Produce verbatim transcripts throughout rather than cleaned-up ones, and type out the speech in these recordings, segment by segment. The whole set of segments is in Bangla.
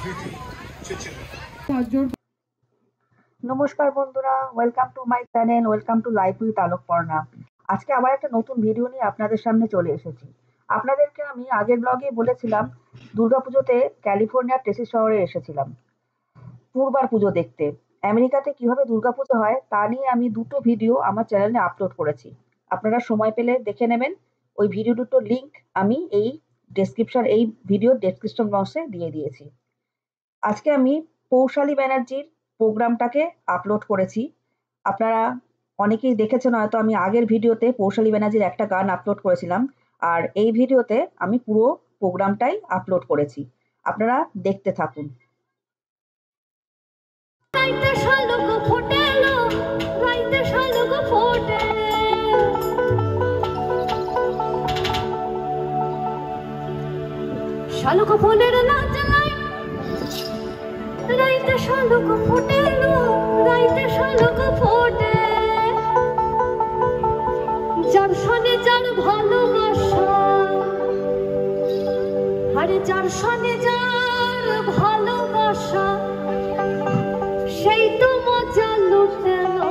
নমস্কার বন্ধুরা, welcome to my channel, welcome to life with Alokparna. আজকে আবার একটা নতুন ভিডিও নিয়ে আপনাদের সামনে চলে এসেছি। আপনাদেরকে আমি আগের ব্লগে বলেছিলাম দুর্গাপুজোতে ক্যালিফোর্নিয়ার টেক্সাস শহরে এসেছিলাম পূর্বার পুজো দেখতে। আমেরিকাতে কিভাবে দুর্গাপুজো হয় তা নিয়ে আমি দুটো ভিডিও আমার চ্যানেলে আপলোড করেছি। আপনারা সময় পেলে দেখে নেবেন। ওই ভিডিও দুটো লিঙ্ক আমি এই ডেসক্রিপশন এই ভিডিও ডেসক্রিপশন বক্সে দিয়ে দিয়েছি। আজকে আমি পৌশালী ব্যানার্জির প্রোগ্রামটাকে আপলোড করেছি। আপনারা অনেকেই দেখেছেন হয়তো, আমি আগের ভিডিওতে পৌশালী ব্যানার্জির একটা গান আপলোড করেছিলাম, আর এই ভিডিওতে আমি পুরো প্রোগ্রামটাই আপলোড করেছি। আপনারা দেখতে থাকুন। শালুক ফুলের লাজলাই রাইতে শালুক ফুটেলো, রাইতে শালুক ফোটে, যার সনে যার ভালোবাসা, আরে যার সনে যার ভালোবাসা, সেই তো মজা লুটেলো।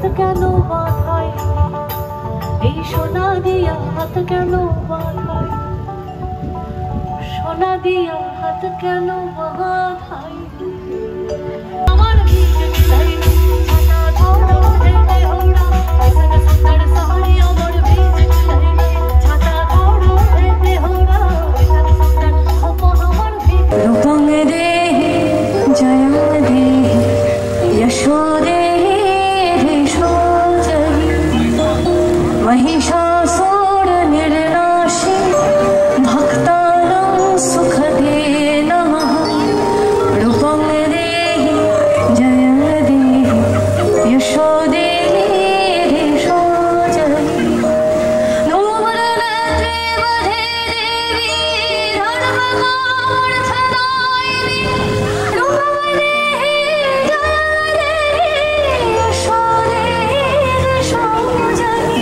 কেন বাঁধাই, এই সোনা দিয়া হাত কেন বাঁধাই, সোনা দিয়া হাত কেন বাঁধাই। আমার ভিজে চাই ছাতা ধরো হেঁটে হোড়া, এখানে সুন্দর শহরে আমার ভিজে চাই ছাতা ধরো হেঁটে হোড়া, এখানে সুন্দর খোপা আমার ভিজে। রূপং দে জয়ং দে यशो दे महिषासुर निर्नाशी भक्तानां सुखदे नमः। रूपं देहि जयं देहि यशो देहि जयि। नूपुरनेत्रे वधे देवी धर्मकामर्थदायिनी। रूपं देहि जयं देहि यशो देहि जयि।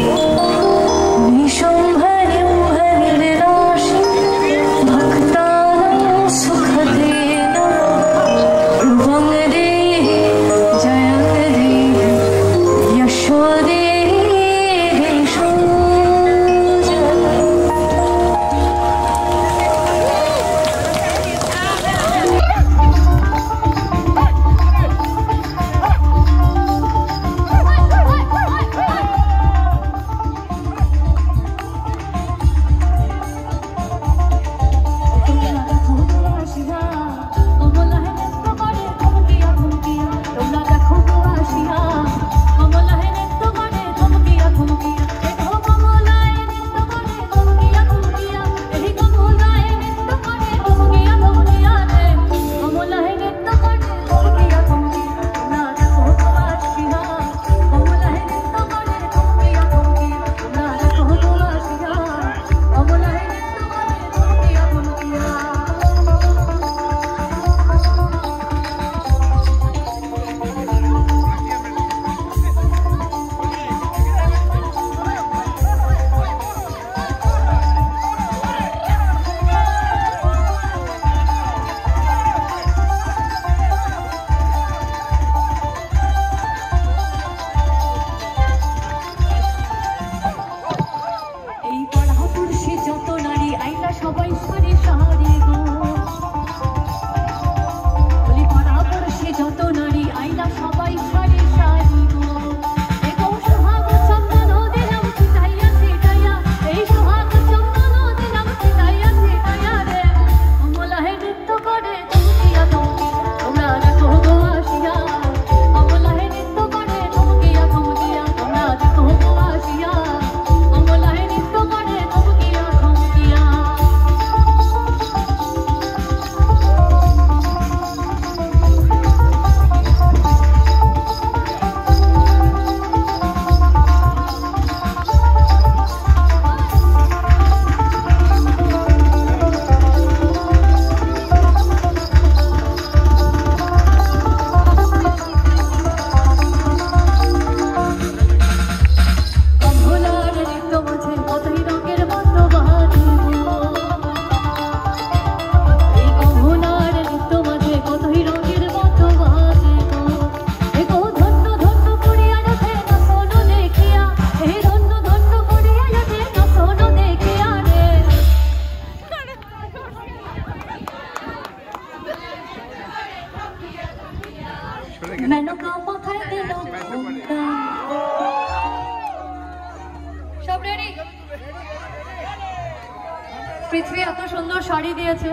পৃথ্বী এত সুন্দর শাড়ি দিয়েছে,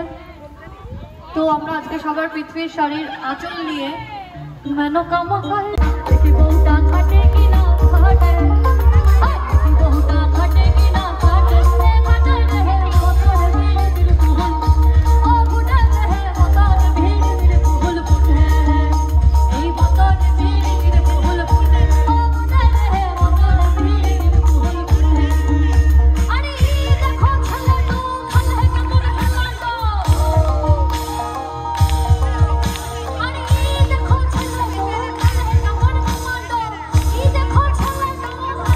তো আমরা আজকে সবার পৃথ্বীর শাড়ির আঁচল নিয়ে মেনকা মাখায় বউটা খাটে কিনা খাটে বউটা খাটে কিনা খাটে খাটে রহে মতর ভিড় দিল ফুল ও ফুটে রহে মতর ভিড় দিল ফুল ফুটে এই মতর ভিড় দিল ফুল ফুটে ও ফুটে রহে মতর ভিড় দিল ফুল ফুটে। আরে দেখো ছেলে তো খালে কেমন হেলালো, আরে দেখো ছেলে খালে কেমন হেলালো, এই দেখো ছেলে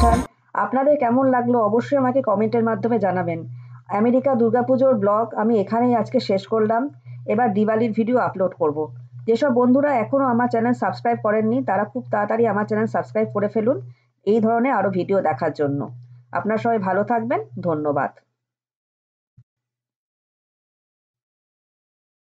অনুষ্ঠান আপনাদের কেমন লাগলো অবশ্যই আমাকে কমেন্টের মাধ্যমে জানাবেন। আমেরিকা দুর্গাপুজোর ব্লগ আমি এখানেই আজকে শেষ করলাম। এবার দিওয়ালির ভিডিও আপলোড করব। যেসব বন্ধুরা এখনও আমার চ্যানেল সাবস্ক্রাইব করেননি তারা খুব তাড়াতাড়ি আমার চ্যানেল সাবস্ক্রাইব করে ফেলুন এই ধরনের আরও ভিডিও দেখার জন্য। আপনারা সবাই ভালো থাকবেন। ধন্যবাদ।